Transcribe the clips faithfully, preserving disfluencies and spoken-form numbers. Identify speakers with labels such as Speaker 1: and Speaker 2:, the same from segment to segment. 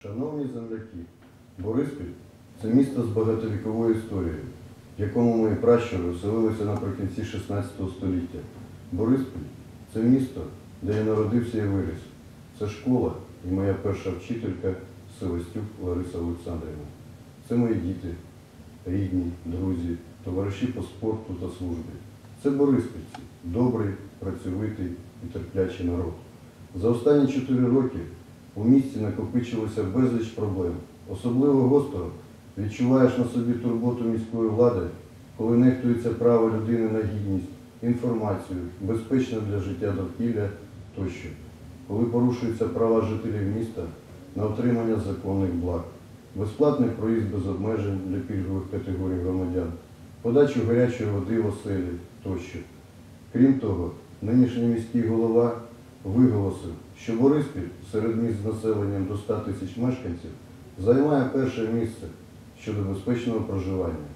Speaker 1: Шановні земляки, Бориспіль – це місто з багатовіковою історією, в якому мої пращури оселилися наприкінці шістнадцятого століття. Бориспіль – це місто, де я народився і виріс. Це школа і моя перша вчителька Севастюк Лариса Олександрівна. Це мої діти, рідні, друзі, товариші по спорту та службі. Це бориспільці – добрий, працьовитий і терплячий народ. За останні чотири роки у місті накопичилося безліч проблем. Особливо гостро відчуваєш на собі турботу міської влади, коли нехтується право людини на гідність, інформацію, безпечне для життя довкілля тощо. Коли порушуються права жителів міста на отримання законних благ, безплатний проїзд без обмежень для пільгових категорій громадян, подачу гарячої води в оселі тощо. Крім того, нинішній міський голова виголосив, що Бориспіль серед міст з населенням до ста тисяч мешканців займає перше місце щодо безпечного проживання.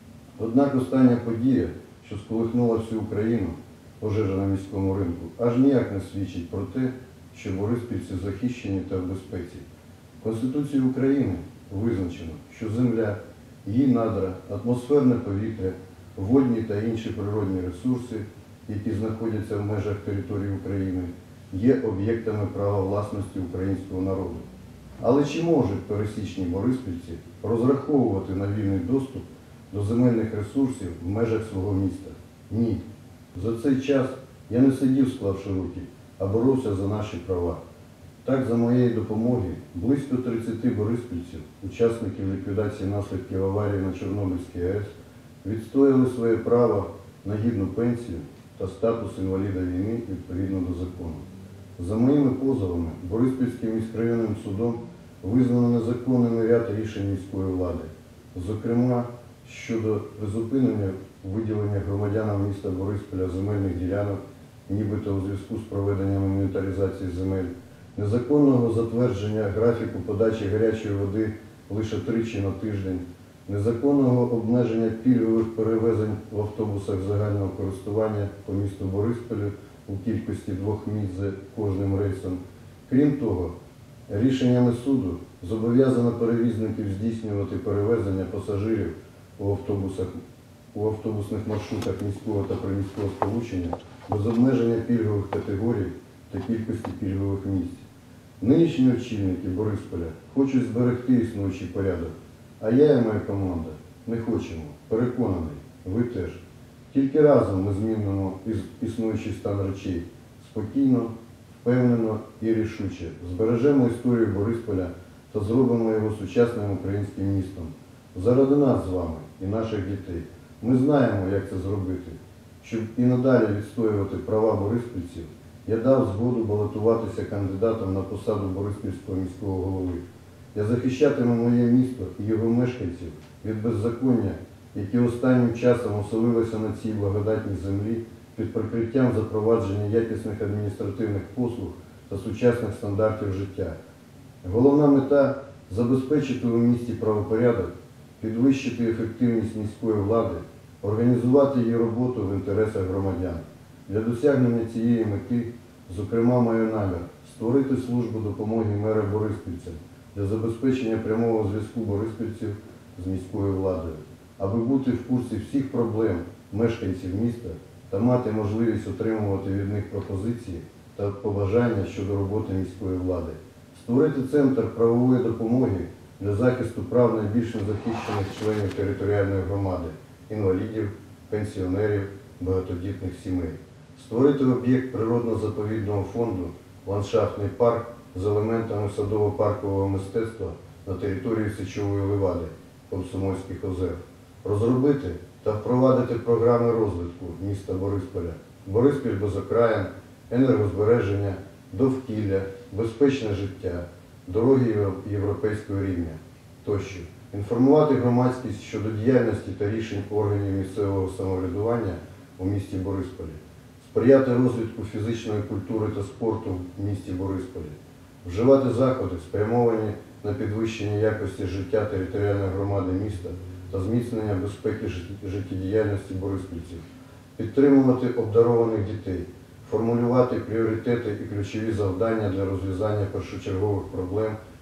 Speaker 1: Однак остання подія, що сколихнула всю Україну, пожежа на міському ринку, аж ніяк не свідчить про те, що бориспільці захищені та в безпеці. В Конституції України визначено, що земля, її надра, атмосферне повітря, водні та інші природні ресурси, які знаходяться в межах території України, є об'єктами права власності українського народу. Але чи можуть пересічні бориспільці розраховувати на вільний доступ до земельних ресурсів в межах свого міста? Ні. За цей час я не сидів, склавши руки, а боровся за наші права. Так, за моєї допомоги, близько тридцяти бориспільців, учасників ліквідації наслідків аварії на Чорнобильській АЕС, відстояли своє право на гідну пенсію та статус інваліда війни відповідно до закону. За моїми позовами Бориспільським міськрайонним судом визнано незаконними ряд рішень міської влади, зокрема щодо призупинення виділення громадянам міста Бориспіля земельних ділянок, нібито у зв'язку з проведенням інвентаризації земель, незаконного затвердження графіку подачі гарячої води лише тричі на тиждень, незаконного обмеження пільгових перевезень в автобусах загального користування по місту Бориспілю у кількості двох місць за кожним рейсом. Крім того, рішеннями суду зобов'язано перевізників здійснювати перевезення пасажирів у автобусах, у автобусних маршрутах міського та приміського сполучення без обмеження пільгових категорій та кількості пільгових місць. Нинішні очільники Борисполя хочуть зберегти існуючий порядок, а я і моя команда не хочемо. Переконаний, ви теж. Тільки разом ми змінимо існуючий стан речей спокійно, впевнено і рішуче. Збережемо історію Борисполя та зробимо його сучасним українським містом. Заради нас з вами і наших дітей. Ми знаємо, як це зробити. Щоб і надалі відстоювати права бориспільців, я дав згоду балотуватися кандидатом на посаду Бориспільського міського голови. Я захищатиму моє місто і його мешканців від беззаконня, які останнім часом оселилися на цій благодатній землі під прикриттям запровадження якісних адміністративних послуг та сучасних стандартів життя. Головна мета – забезпечити у місті правопорядок, підвищити ефективність міської влади, організувати її роботу в інтересах громадян. Для досягнення цієї мети, зокрема, маю намір створити службу допомоги мера Бориспільця для забезпечення прямого зв'язку бориспільців з міською владою, аби бути в курсі всіх проблем мешканців міста та мати можливість отримувати від них пропозиції та побажання щодо роботи міської влади. Створити центр правової допомоги для захисту прав найбільш незахищених членів територіальної громади, інвалідів, пенсіонерів, багатодітних сімей. Створити об'єкт природно-заповідного фонду «Ландшафтний парк» з елементами садово-паркового мистецтва на території Січової Левади, Комсомольських озер. Розробити та впровадити програми розвитку міста Борисполя, Бориспіль без окраїн, енергозбереження, довкілля, безпечне життя, дороги європейського рівня тощо. Інформувати громадськість щодо діяльності та рішень органів місцевого самоврядування у місті Борисполі. Сприяти розвитку фізичної культури та спорту в місті Борисполі. Вживати заходи, спрямовані на підвищення якості життя територіальної громади міста та зміцнення безпеки життєдіяльності бориспільців. Підтримувати обдарованих дітей, формулювати пріоритети і ключові завдання для розв'язання першочергових проблем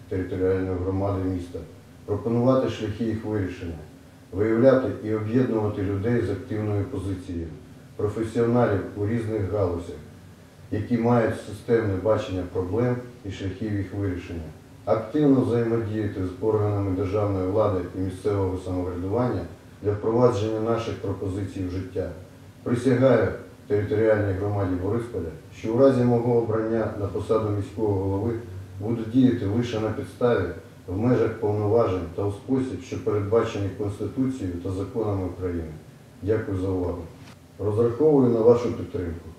Speaker 1: територіальної громади міста, пропонувати шляхи їх вирішення, виявляти і об'єднувати людей з активною позицією, професіоналів у різних галузях, які мають системне бачення проблем і шляхів їх вирішення, активно взаємодіяти з органами державної влади і місцевого самоврядування для впровадження наших пропозицій в життя. Присягаю територіальній громаді Борисполя, що у разі мого обрання на посаду міського голови буду діяти лише на підставі, в межах повноважень та у спосіб, що передбачені Конституцією та законами України. Дякую за увагу. Розраховую на вашу підтримку.